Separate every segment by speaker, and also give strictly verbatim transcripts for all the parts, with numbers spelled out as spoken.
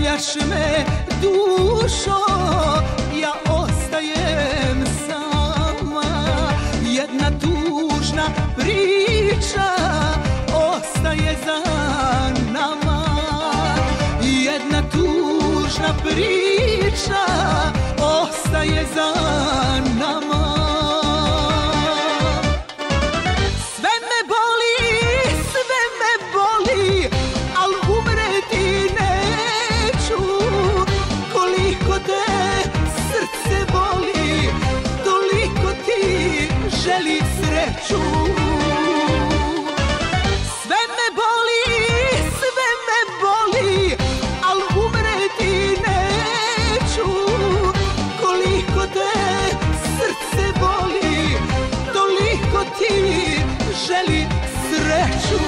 Speaker 1: razdvajaš me dušo, ja ostajem sama. Jedna tužna priča ostaje za nama. Jedna tužna priča ostaje za nama. Sve me boli, sve me boli, al umreti neću. Koliko te srce boli, toliko ti želi sreću. Sve me boli, sve me boli, al umreti neću. Koliko te srce boli, toliko ti želi sreću.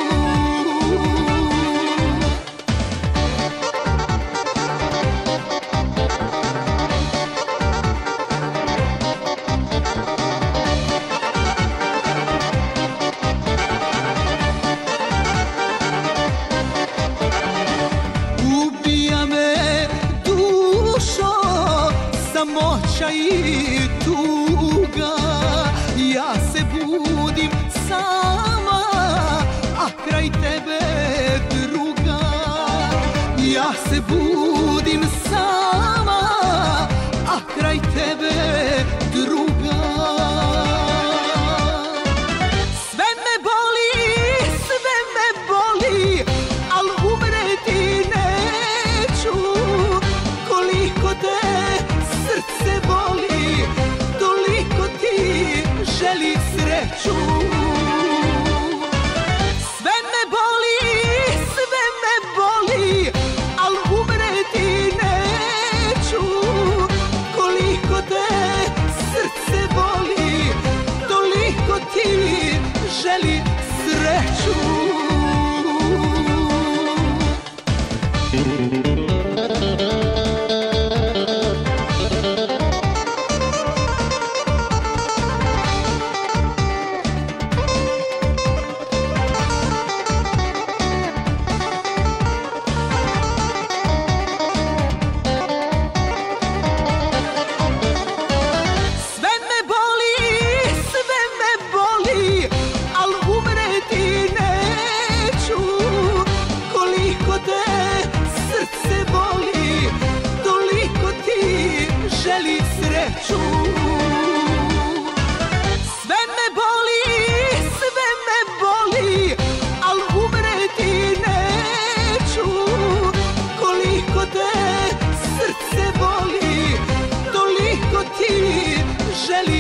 Speaker 1: Ubija me dušo, samoća i tuga. Ja se budim sama, a kraj tebe druga. Ja se budim sama, a kraj tebe druga. Sve me boli, sve me boli, al umreti neću. Koliko te srce boli, toliko ti želi sreću. Sve me boli, sve me boli, al umreti neću. Koliko te srce boli, toliko ti želi sreću. Želi sreću. Sve me boli, sve me boli, al umreti neću. Koliko te srce boli, toliko ti želi